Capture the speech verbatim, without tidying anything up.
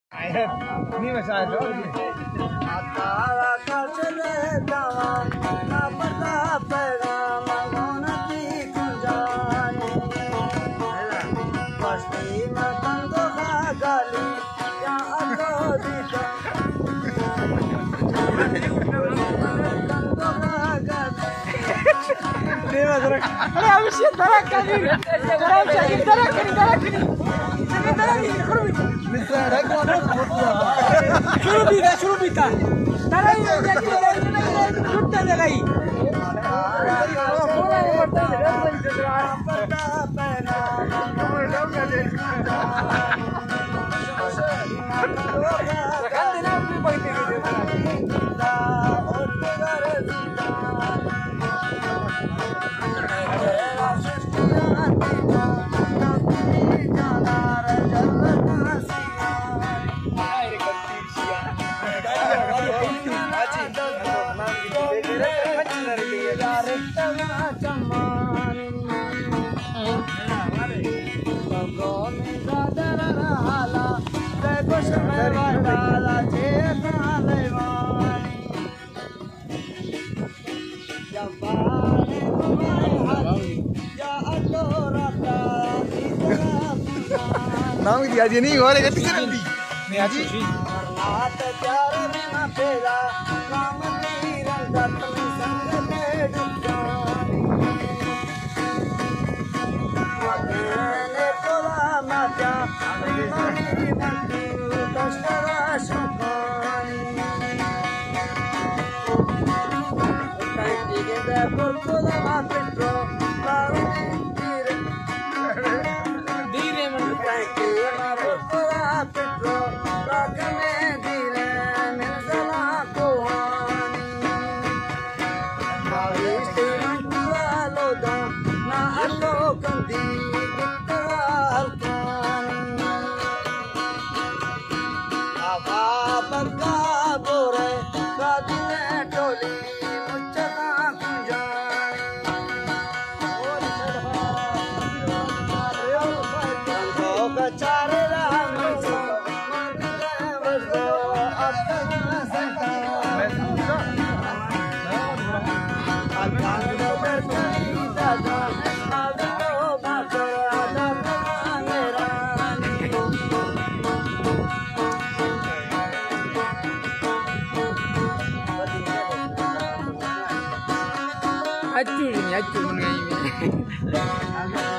नहीं बचा दो तारा का चले दावा ना पता पैगाम होना की कुंजाए मस्ती में बंदो का गाली या अल्लाह दिखा बंदो का गाली नहीं मज़ा अरे अब इसे तरह करी तरह चाहिए तरह करी तरह करी तरह करी शुरू भी था शुरू भी था तारा ये छुट्टा लगाई नाम दिया जी नहीं हो रहा किधर नहीं नहीं आजी नात प्यार में ना फेरा नाम तेरा रंगत में संग में डुबानी मैंने तोला माता मेरी मंदी दशरा शुभानी टाइम के दे तोला मात्र Aduh, ini aduh mengenai ini.